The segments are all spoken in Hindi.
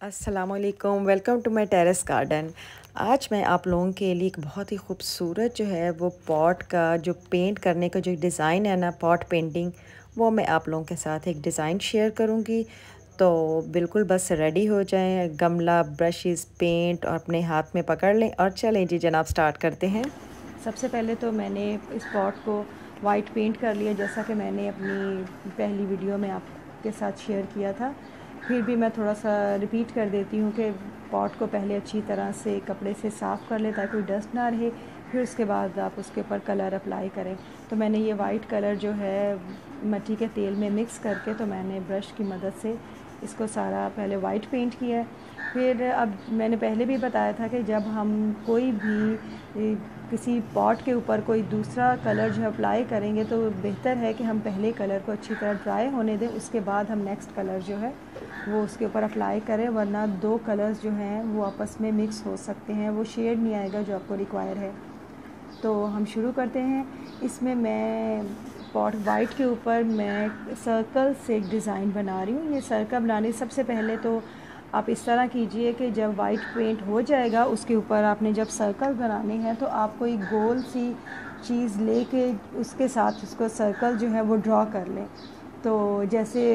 अस्सलामुअलैकुम, welcome to my terrace garden. आज मैं आप लोगों के लिए एक बहुत ही खूबसूरत जो है वो पॉट का जो पेंट करने का जो डिज़ाइन है ना, पॉट पेंटिंग, वो मैं आप लोगों के साथ एक डिज़ाइन शेयर करूंगी। तो बिल्कुल बस रेडी हो जाएं, गमला, ब्रशेस, पेंट और अपने हाथ में पकड़ लें और चलें जी जनाब, स्टार्ट करते हैं। सबसे पहले तो मैंने इस पॉट को वाइट पेंट कर लिया, जैसा कि मैंने अपनी पहली वीडियो में आपके साथ शेयर किया था। फिर भी मैं थोड़ा सा रिपीट कर देती हूँ कि पॉट को पहले अच्छी तरह से कपड़े से साफ़ कर लें ताकि कोई डस्ट ना रहे। फिर उसके बाद आप उसके ऊपर कलर अप्लाई करें। तो मैंने ये वाइट कलर जो है मिट्टी के तेल में मिक्स करके, तो मैंने ब्रश की मदद से इसको सारा पहले वाइट पेंट किया है। फिर अब मैंने पहले भी बताया था कि जब हम कोई भी किसी पॉट के ऊपर कोई दूसरा कलर जो अप्लाई करेंगे तो बेहतर है कि हम पहले कलर को अच्छी तरह ड्राई होने दें, उसके बाद हम नेक्स्ट कलर जो है वो उसके ऊपर अप्लाई करें, वरना दो कलर्स जो हैं वो आपस में मिक्स हो सकते हैं, वो शेड नहीं आएगा जो आपको रिक्वायर है। तो हम शुरू करते हैं। इसमें मैं पॉट वाइट के ऊपर मैं सर्कल से एक डिज़ाइन बना रही हूँ। ये सर्कल बनाने सबसे पहले तो आप इस तरह कीजिए कि जब वाइट पेंट हो जाएगा उसके ऊपर आपने जब सर्कल बनाने हैं तो आप कोई गोल सी चीज़ लेके उसके साथ उसको सर्कल जो है वो ड्रॉ कर लें। तो जैसे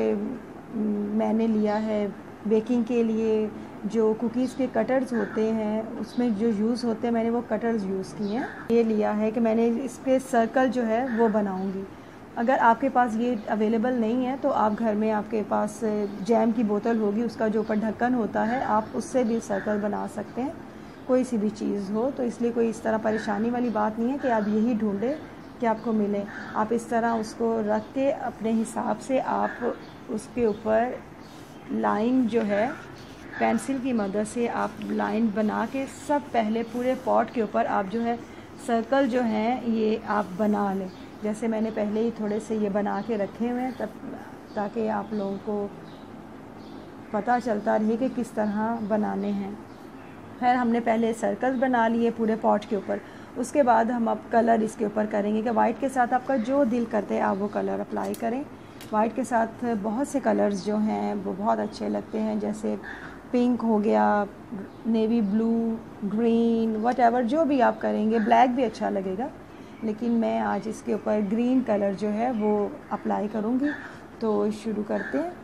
मैंने लिया है बेकिंग के लिए जो कुकीज़ के कटर्स होते हैं, उसमें जो यूज़ होते हैं, मैंने वो कटर्स यूज़ किए हैं। ये लिया है कि मैंने इसके सर्कल जो है वो बनाऊंगी। अगर आपके पास ये अवेलेबल नहीं है तो आप घर में आपके पास जैम की बोतल होगी, उसका जो ऊपर ढक्कन होता है, आप उससे भी सर्कल बना सकते हैं, कोई सी भी चीज़ हो। तो इसलिए कोई इस तरह परेशानी वाली बात नहीं है कि आप यही ढूंढें कि आपको मिले। आप इस तरह उसको रख के अपने हिसाब से आप उसके ऊपर लाइन जो है पेंसिल की मदद से आप लाइन बना के सब पहले पूरे पॉट के ऊपर आप जो है सर्कल जो हैं ये आप बना लें। जैसे मैंने पहले ही थोड़े से ये बना के रखे हुए हैं तब, ताकि आप लोगों को पता चलता रहे कि किस तरह बनाने हैं। खैर, हमने पहले सर्कल्स बना लिए पूरे पॉट के ऊपर। उसके बाद हम अब कलर इसके ऊपर करेंगे कि वाइट के साथ आपका जो दिल करते हैं आप वो कलर अप्लाई करें। वाइट के साथ बहुत से कलर्स जो हैं वो बहुत अच्छे लगते हैं, जैसे पिंक हो गया, नेवी ब्लू, ग्रीन, वट जो भी आप करेंगे। ब्लैक भी अच्छा लगेगा, लेकिन मैं आज इसके ऊपर ग्रीन कलर जो है वो अप्लाई करूँगी। तो शुरू करते हैं।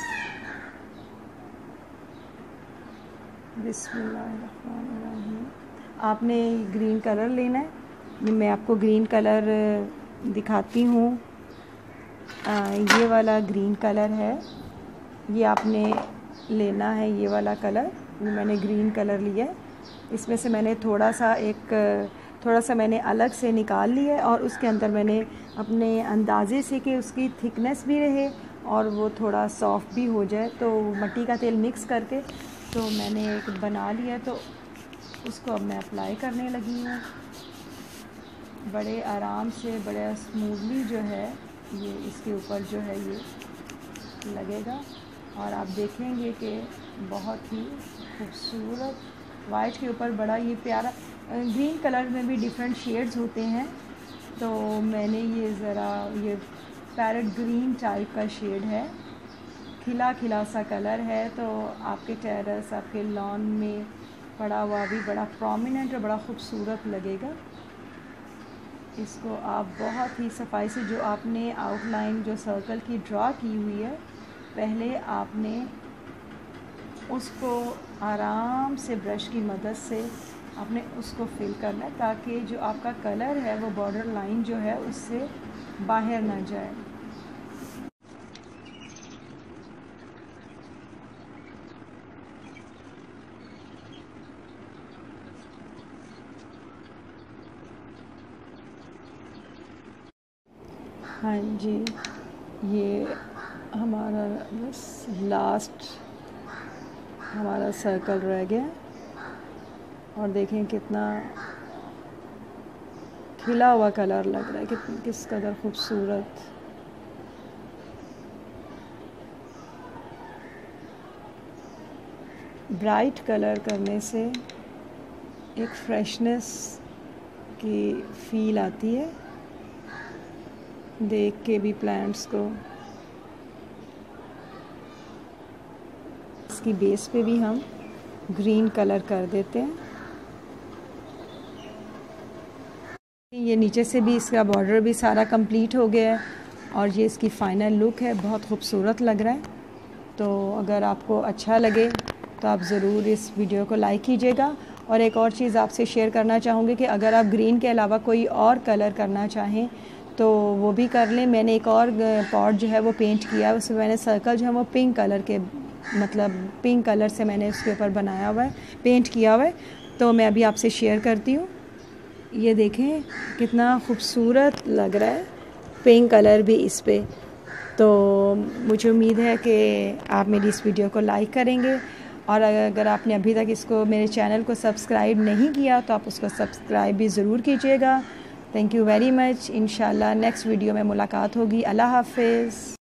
बिस्मिल्लाहिर्रहमानिर्रहीम। आपने ग्रीन कलर लेना है। मैं आपको ग्रीन कलर दिखाती हूँ। ये वाला ग्रीन कलर है, ये आपने लेना है। ये वाला कलर मैंने ग्रीन कलर लिया है। इसमें से मैंने थोड़ा सा मैंने अलग से निकाल लिया है और उसके अंदर मैंने अपने अंदाज़े से कि उसकी थिकनेस भी रहे और वो थोड़ा सॉफ्ट भी हो जाए, तो मिट्टी का तेल मिक्स करके तो मैंने एक बना लिया। तो उसको अब मैं अप्लाई करने लगी हूँ। बड़े आराम से, बड़े स्मूथली जो है ये इसके ऊपर जो है ये लगेगा और आप देखेंगे कि बहुत ही खूबसूरत वाइट के ऊपर बड़ा ये प्यारा। ग्रीन कलर में भी डिफरेंट शेड्स होते हैं, तो मैंने ये ज़रा ये पैरेट ग्रीन टाइप का शेड है, खिला खिला सा कलर है। तो आपके टेरेस, आपके लॉन में पड़ा हुआ भी बड़ा प्रोमिनेंट और बड़ा खूबसूरत लगेगा। इसको आप बहुत ही सफाई से, जो आपने आउटलाइन जो सर्कल की ड्रा की हुई है, पहले आपने उसको आराम से ब्रश की मदद से आपने उसको फिल करना है, ताकि जो आपका कलर है वो बॉर्डर लाइन जो है उससे बाहर ना जाए। हाँ जी, ये हमारा बस लास्ट हमारा सर्कल रह गया और देखें कितना खिला हुआ कलर लग रहा है, किस कदर खूबसूरत। ब्राइट कलर करने से एक फ्रेशनेस की फील आती है देख के भी प्लांट्स को। इसकी बेस पे भी हम ग्रीन कलर कर देते हैं। ये नीचे से भी इसका बॉर्डर भी सारा कंप्लीट हो गया है और ये इसकी फ़ाइनल लुक है, बहुत खूबसूरत लग रहा है। तो अगर आपको अच्छा लगे तो आप ज़रूर इस वीडियो को लाइक कीजिएगा। और एक और चीज़ आपसे शेयर करना चाहूँगी कि अगर आप ग्रीन के अलावा कोई और कलर करना चाहें तो वो भी कर लें। मैंने एक और पॉट जो है वो पेंट किया है, उसमें मैंने सर्कल जो है वो पिंक कलर के, मतलब पिंक कलर से मैंने उसके ऊपर बनाया हुआ है, पेंट किया हुआ है। तो मैं अभी आपसे शेयर करती हूँ। ये देखें कितना खूबसूरत लग रहा है, पिंक कलर भी इस पे। तो मुझे उम्मीद है कि आप मेरी इस वीडियो को लाइक करेंगे और अगर आपने अभी तक इसको, मेरे चैनल को सब्सक्राइब नहीं किया तो आप उसको सब्सक्राइब भी ज़रूर कीजिएगा। Thank you very much. इंशाल्लाह नेक्स्ट वीडियो में मुलाकात होगी। अल्लाह हाफ़िज़।